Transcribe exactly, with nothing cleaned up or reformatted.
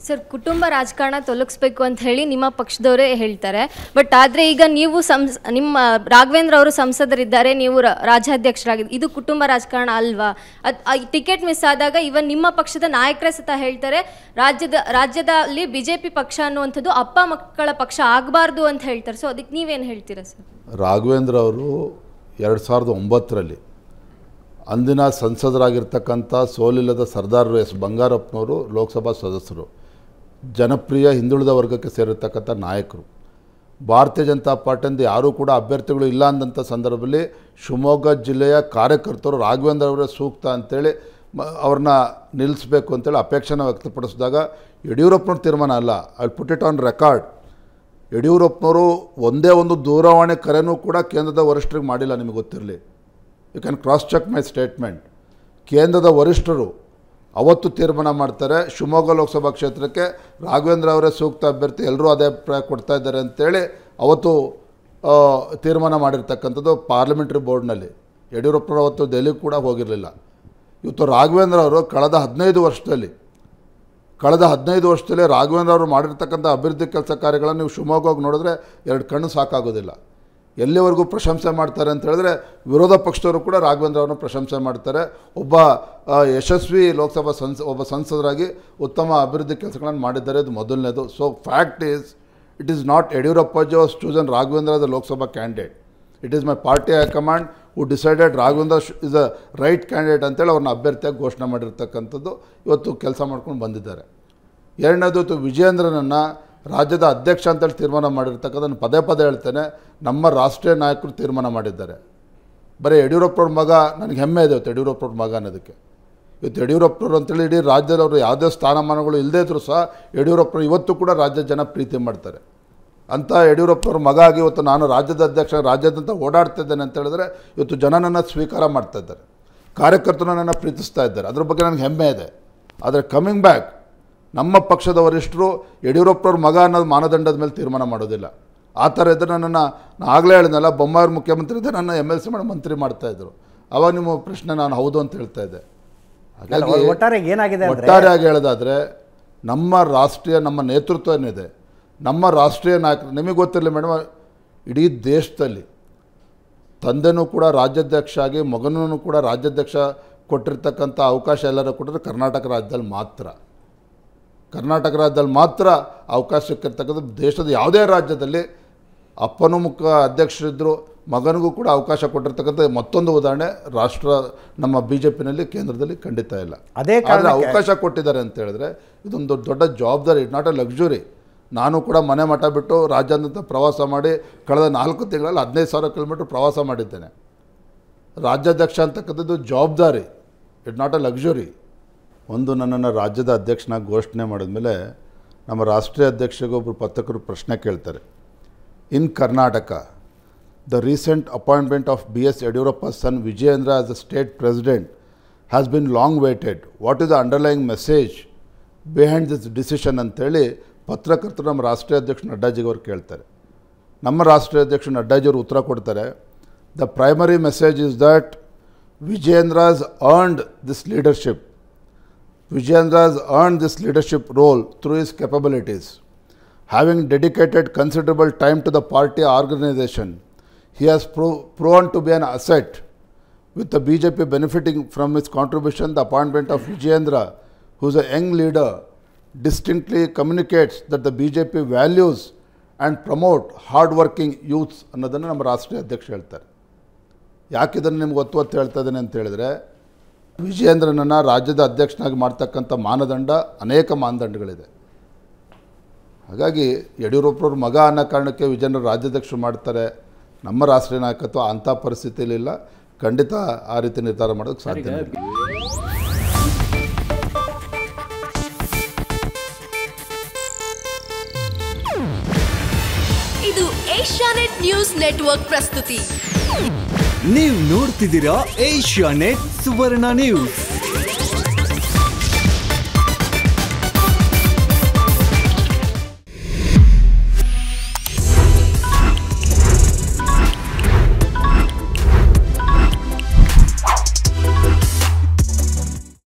Sir, ಕುಟುಂಬ ರಾಜಕಾರಣ ತೊಲಗಿಸ್ಬೇಕು ಅಂತ ಹೇಳಿ ನಿಮ್ಮ ಪಕ್ಷದವರೇ ಹೇಳ್ತಾರೆ. ಬಟ್ ಆದರೆ ಈಗ ನೀವು ಸಂಸ್ ನಿಮ್ಮ ರಾಘವೇಂದ್ರ ಅವರು ಸಂಸದರಿದ್ದಾರೆ, ನೀವು ರಾಜ್ಯಾಧ್ಯಕ್ಷರಾಗಿದ್ದು, ಇದು ಕುಟುಂಬ ರಾಜಕಾರಣ ಅಲ್ವಾ? ಅದು ಟಿಕೆಟ್ ಮಿಸ್ ಆದಾಗ ಇವನ್ ನಿಮ್ಮ ಪಕ್ಷದ ನಾಯಕರೇ ಸತ ಹೇಳ್ತಾರೆ ರಾಜ್ಯದ ರಾಜ್ಯದಲ್ಲಿ ಬಿ ಜೆ ಪಿ ಪಕ್ಷ ಅನ್ನುವಂಥದ್ದು ಅಪ್ಪ ಮಕ್ಕಳ ಪಕ್ಷ ಆಗಬಾರ್ದು ಅಂತ ಹೇಳ್ತಾರೆ. ಸೊ ಅದಕ್ಕೆ ನೀವೇನು ಹೇಳ್ತೀರಾ ಸರ್? ರಾಘವೇಂದ್ರ ಅವರು ಎರಡು ಸಾವಿರದ ಒಂಬತ್ತರಲ್ಲಿ ಅಂದಿನ ಸಂಸದರಾಗಿರ್ತಕ್ಕಂಥ ಸೋಲಿಲ್ಲದ ಸರ್ದಾರ್ ಎಸ್ ಬಂಗಾರಪ್ಪನವರು ಲೋಕಸಭಾ ಸದಸ್ಯರು, ಜನಪ್ರಿಯ ಹಿಂದುಳಿದ ವರ್ಗಕ್ಕೆ ಸೇರಿರ್ತಕ್ಕಂಥ ನಾಯಕರು. ಭಾರತೀಯ ಜನತಾ ಪಾರ್ಟಿಯಿಂದ ಯಾರೂ ಕೂಡ ಅಭ್ಯರ್ಥಿಗಳು ಇಲ್ಲ ಅಂದಂಥ ಸಂದರ್ಭದಲ್ಲಿ ಶಿವಮೊಗ್ಗ ಜಿಲ್ಲೆಯ ಕಾರ್ಯಕರ್ತರು ರಾಘವೇಂದ್ರ ಅವರೇ ಸೂಕ್ತ ಅಂತೇಳಿ ಅವ್ರನ್ನ ನಿಲ್ಲಿಸಬೇಕು ಅಂತೇಳಿ ಅಪೇಕ್ಷೆನ ವ್ಯಕ್ತಪಡಿಸಿದಾಗ ಯಡಿಯೂರಪ್ಪನವ್ರ ತೀರ್ಮಾನ ಅಲ್ಲ, I put it on record. ಯಡಿಯೂರಪ್ಪನವರು ಒಂದೇ ಒಂದು ದೂರವಾಣಿ ಕರೆನೂ ಕೂಡ ಕೇಂದ್ರದ ವರಿಷ್ಠರಿಗೆ ಮಾಡಿಲ್ಲ. ನಿಮಗೆ ಗೊತ್ತಿರಲಿ, you can cross check my statement. ಕೇಂದ್ರದ ವರಿಷ್ಠರು ಅವತ್ತು ತೀರ್ಮಾನ ಮಾಡ್ತಾರೆ, ಶಿವಮೊಗ್ಗ ಲೋಕಸಭಾ ಕ್ಷೇತ್ರಕ್ಕೆ ರಾಘವೇಂದ್ರ ಅವರೇ ಸೂಕ್ತ ಅಭ್ಯರ್ಥಿ, ಎಲ್ಲರೂ ಅದೇ ಅಭಿಪ್ರಾಯ ಕೊಡ್ತಾ ಇದ್ದಾರೆ ಅಂತೇಳಿ ಅವತ್ತು ತೀರ್ಮಾನ ಮಾಡಿರ್ತಕ್ಕಂಥದ್ದು ಪಾರ್ಲಿಮೆಂಟ್ರಿ ಬೋರ್ಡ್ನಲ್ಲಿ. ಯಡಿಯೂರಪ್ಪನವರು ಅವತ್ತು ದೆಹಲಿಗೆ ಕೂಡ ಹೋಗಿರಲಿಲ್ಲ. ಇವತ್ತು ರಾಘವೇಂದ್ರ ಅವರು ಕಳೆದ ಹದಿನೈದು ವರ್ಷದಲ್ಲಿ ಕಳೆದ ಹದಿನೈದು ವರ್ಷದಲ್ಲಿ ರಾಘವೇಂದ್ರ ಅವರು ಮಾಡಿರ್ತಕ್ಕಂಥ ಅಭಿವೃದ್ಧಿ ಕೆಲಸ ಕಾರ್ಯಗಳನ್ನು ನೀವು ಶಿವಮೊಗ್ಗ ನೋಡಿದ್ರೆ ಎರಡು ಕಣ್ಣು ಸಾಕಾಗೋದಿಲ್ಲ. ಎಲ್ಲಿವರೆಗೂ ಪ್ರಶಂಸೆ ಮಾಡ್ತಾರೆ ಅಂತ ಹೇಳಿದ್ರೆ ವಿರೋಧ ಪಕ್ಷದವರು ಕೂಡ ರಾಘವೇಂದ್ರ ಅವರನ್ನು ಪ್ರಶಂಸೆ ಮಾಡ್ತಾರೆ. ಒಬ್ಬ ಯಶಸ್ವಿ ಲೋಕಸಭಾ ಸಂಸ ಒಬ್ಬ ಸಂಸದರಾಗಿ ಉತ್ತಮ ಅಭಿವೃದ್ಧಿ ಕೆಲಸಗಳನ್ನು ಮಾಡಿದ್ದಾರೆ, ಇದು ಮೊದಲನೇದು. So fact is it is not Yediyurappa ji was chosen Raghavendra the Lok Sabha candidate. It is my party high command who decided Raghavendra is a right candidate ಅಂತೇಳಿ ಅವ್ರನ್ನ ಅಭ್ಯರ್ಥಿಯಾಗಿ ಘೋಷಣೆ ಮಾಡಿರ್ತಕ್ಕಂಥದ್ದು ಇವತ್ತು ಕೆಲಸ ಮಾಡ್ಕೊಂಡು ಬಂದಿದ್ದಾರೆ. ಎರಡನೇದು, ಇವತ್ತು ವಿಜಯೇಂದ್ರನನ್ನು ರಾಜ್ಯದ ಅಧ್ಯಕ್ಷ ಅಂತೇಳಿ ತೀರ್ಮಾನ ಮಾಡಿರ್ತಕ್ಕಂಥ ಪದೇ ಪದೇ ಹೇಳ್ತೇನೆ, ನಮ್ಮ ರಾಷ್ಟ್ರೀಯ ನಾಯಕರು ತೀರ್ಮಾನ ಮಾಡಿದ್ದಾರೆ. ಬರೀ ಯಡಿಯೂರಪ್ಪವ್ರ ಮಗ, ನನಗೆ ಹೆಮ್ಮೆ ಇದೆ ಇವತ್ತು ಯಡಿಯೂರಪ್ಪವ್ರ ಮಗ ಅನ್ನೋದಕ್ಕೆ. ಇವತ್ತು ಯಡಿಯೂರಪ್ಪನವ್ರು ಅಂತೇಳಿ ಇಡೀ ರಾಜ್ಯದವರು ಯಾವುದೇ ಸ್ಥಾನಮಾನಗಳು ಇಲ್ಲದೇ ಇದ್ದರೂ ಸಹ ಯಡಿಯೂರಪ್ಪರು ಇವತ್ತು ಕೂಡ ರಾಜ್ಯದ ಜನ ಪ್ರೀತಿ ಮಾಡ್ತಾರೆ. ಅಂಥ ಯಡಿಯೂರಪ್ಪನವ್ರ ಮಗ ಆಗಿ ಇವತ್ತು ನಾನು ರಾಜ್ಯದ ಅಧ್ಯಕ್ಷ ರಾಜ್ಯದಂತ ಓಡಾಡ್ತಿದ್ದೇನೆ ಅಂತ ಹೇಳಿದ್ರೆ ಇವತ್ತು ಜನ ನನ್ನ ಸ್ವೀಕಾರ ಮಾಡ್ತಾ ಇದ್ದಾರೆ, ಕಾರ್ಯಕರ್ತರು ನನ್ನನ್ನು ಪ್ರೀತಿಸ್ತಾ ಇದ್ದಾರೆ. ಅದ್ರ ಬಗ್ಗೆ ನನಗೆ ಹೆಮ್ಮೆ ಇದೆ. ಆದರೆ ಕಮಿಂಗ್ ಬ್ಯಾಕ್, ನಮ್ಮ ಪಕ್ಷದ ವರಿಷ್ಠರು ಯಡಿಯೂರಪ್ಪನವ್ರ ಮಗ ಅನ್ನೋದು ಮಾನದಂಡದ ಮೇಲೆ ತೀರ್ಮಾನ ಮಾಡೋದಿಲ್ಲ. ಆ ಥರ ಇದ್ದರೆ ನನ್ನನ್ನು ನಾನು ಆಗಲೇ ಹೇಳಿದ್ನಲ್ಲ, ಬೊಮ್ಮಾಯಿಯವ್ರ ಮುಖ್ಯಮಂತ್ರಿ ಇದ್ದರೆ ನನ್ನ ಎಮ್ ಎಲ್ ಸಿ ಮಾಡಿ ಮಂತ್ರಿ ಮಾಡ್ತಾಯಿದ್ರು. ಆವಾಗ ನಿಮ್ಮ ಪ್ರಶ್ನೆ ನಾನು ಹೌದು ಅಂತ ಹೇಳ್ತಾ ಇದ್ದೆ. ಹಾಗಾಗಿ ಒಟ್ಟಾರೆ ಏನಾಗಿದೆ ಒಟ್ಟಾರೆಯಾಗಿ ಹೇಳೋದಾದರೆ ನಮ್ಮ ರಾಷ್ಟ್ರೀಯ ನಮ್ಮ ನೇತೃತ್ವ ಏನಿದೆ, ನಮ್ಮ ರಾಷ್ಟ್ರೀಯ ನಾಯಕರು, ನಿಮಗೆ ಗೊತ್ತಿರಲಿ ಮೇಡಮ್, ಇಡೀ ದೇಶದಲ್ಲಿ ತಂದೆನೂ ಕೂಡ ರಾಜ್ಯಾಧ್ಯಕ್ಷ ಆಗಿ ಮಗನೂ ಕೂಡ ರಾಜ್ಯಾಧ್ಯಕ್ಷ ಕೊಟ್ಟಿರ್ತಕ್ಕಂಥ ಅವಕಾಶ ಎಲ್ಲರೂ ಕೊಟ್ಟರೆ ಕರ್ನಾಟಕ ರಾಜ್ಯದಲ್ಲಿ ಮಾತ್ರ. ಕರ್ನಾಟಕ ರಾಜ್ಯದಲ್ಲಿ ಮಾತ್ರ ಅವಕಾಶ ಸಿಕ್ಕಿರ್ತಕ್ಕಂಥ ದೇಶದ ಯಾವುದೇ ರಾಜ್ಯದಲ್ಲಿ ಅಪ್ಪನೂ ಮುಖ ಅಧ್ಯಕ್ಷರಿದ್ದರು, ಮಗನಿಗೂ ಕೂಡ ಅವಕಾಶ ಕೊಟ್ಟಿರ್ತಕ್ಕಂಥ ಮತ್ತೊಂದು ಉದಾಹರಣೆ ರಾಷ್ಟ್ರ ನಮ್ಮ ಬಿ ಜೆ ಪಿನಲ್ಲಿ ಕೇಂದ್ರದಲ್ಲಿ ಖಂಡಿತ ಇಲ್ಲ. ಅದೇ ಆದರೆ ಅವಕಾಶ ಕೊಟ್ಟಿದ್ದಾರೆ ಅಂತ ಹೇಳಿದ್ರೆ ಇದೊಂದು ದೊಡ್ಡ ಜವಾಬ್ದಾರಿ, ಇಟ್ ನಾಟ್ ಎ ಲಕ್ಸುರಿ. ನಾನು ಕೂಡ ಮನೆ ಮಠ ಬಿಟ್ಟು ರಾಜ್ಯಾದ್ಯಂತ ಪ್ರವಾಸ ಮಾಡಿ ಕಳೆದ ನಾಲ್ಕು ತಿಂಗಳಲ್ಲಿ ಹದಿನೈದು ಸಾವಿರ ಕಿಲೋಮೀಟ್ರ್ ಪ್ರವಾಸ ಮಾಡಿದ್ದೇನೆ. ರಾಜ್ಯಾಧ್ಯಕ್ಷ ಅಂತಕ್ಕಂಥದ್ದು ಜವಾಬ್ದಾರಿ, ಇಟ್ ನಾಟ್ ಎ ಲಕ್ಸುರಿ. ಒಂದು, ನನ್ನನ್ನು ರಾಜ್ಯದ ಅಧ್ಯಕ್ಷನಾಗಿ ಘೋಷಣೆ ಮಾಡಿದ್ಮೇಲೆ ನಮ್ಮ ರಾಷ್ಟ್ರೀಯ ಅಧ್ಯಕ್ಷರಿಗೊಬ್ಬರು ಪತ್ರಕರು ಪ್ರಶ್ನೆ ಕೇಳ್ತಾರೆ. In Karnataka, the recent appointment of B S Yediyurappa's son Vijayendra as a state president has been long waited. What is the underlying message behind this decision ಅಂತೇಳಿ ಪತ್ರಕರ್ತರು ನಮ್ಮ ರಾಷ್ಟ್ರೀಯ ಅಧ್ಯಕ್ಷ ನಡ್ಡಾಜಿಗವ್ರು ಕೇಳ್ತಾರೆ. ನಮ್ಮ ರಾಷ್ಟ್ರೀಯ ಅಧ್ಯಕ್ಷ ನಡ್ಡಾಜಿಯವರು ಉತ್ತರ ಕೊಡ್ತಾರೆ, the primary message is that Vijayendra has earned this leadership. Vijayendra has earned this leadership role through his capabilities. Having dedicated considerable time to the party organization, he has pro proven to be an asset. With the B J P benefiting from his contribution, the appointment of Vijayendra, who is a young leader, distinctly communicates that the B J P values and promote hard-working youths ಅನ್ನೋದನ್ನು ನಮ್ಮ ರಾಷ್ಟ್ರೀಯ ಅಧ್ಯಕ್ಷ ಹೇಳ್ತಾರೆ. ಯಾಕೆ ಇದನ್ನು ನಿಮ್ಗೆ ಒತ್ತು ಒತ್ತು ಹೇಳ್ತಾ ಇದ್ದೇನೆ ಅಂತ ಹೇಳಿದ್ರೆ, ವಿಜಯೇಂದ್ರನನ್ನು ರಾಜ್ಯದ ಅಧ್ಯಕ್ಷನಾಗಿ ಮಾಡ್ತಕ್ಕಂಥ ಮಾನದಂಡ ಅನೇಕ ಮಾನದಂಡಗಳಿದೆ. ಹಾಗಾಗಿ ಯಡಿಯೂರಪ್ಪವ್ರ ಮಗ ಅನ್ನೋ ಕಾರಣಕ್ಕೆ ವಿಜಯೇಂದ್ರ ರಾಜ್ಯಾಧ್ಯಕ್ಷರು ಮಾಡ್ತಾರೆ. ನಮ್ಮ ರಾಷ್ಟ್ರೀಯ ನಾಯಕತ್ವ ಅಂಥ ಪರಿಸ್ಥಿತಿಯಲ್ಲಿಲ್ಲ, ಖಂಡಿತ ಆ ರೀತಿ ನಿರ್ಧಾರ ಮಾಡೋದಕ್ಕೆ ಸಾಧ್ಯ ಇಲ್ಲ. ಇದು ಏಷ್ಯಾನೆಟ್ ನ್ಯೂಸ್ ನೆಟ್ವರ್ಕ್ ಪ್ರಸ್ತುತಿ. ನೀವು ನೋಡ್ತಿದ್ದೀರಾ ಏಷ್ಯಾನೆಟ್ ಸುವರ್ಣ ನ್ಯೂಸ್.